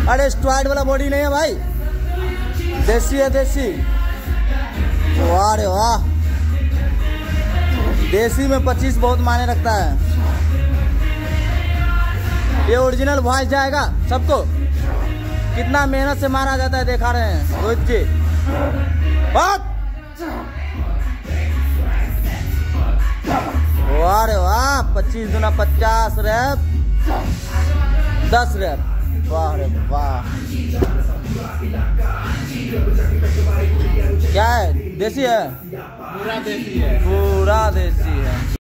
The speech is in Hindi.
अरे स्ट्रॉइड वाला बॉडी नहीं है भाई, देसी है देसी। वाह रे वाह, देसी में 25 बहुत मायने रखता है। ये ओरिजिनल वॉइस जाएगा सबको, कितना मेहनत से मारा जाता है देखा रहे हैं रोहित जी। बात वाह रे वाह, 25 दूना 50 रैप, 10 रैप। वाह रे वाह, क्या है, देसी है, पूरा देसी है, पूरा देसी है।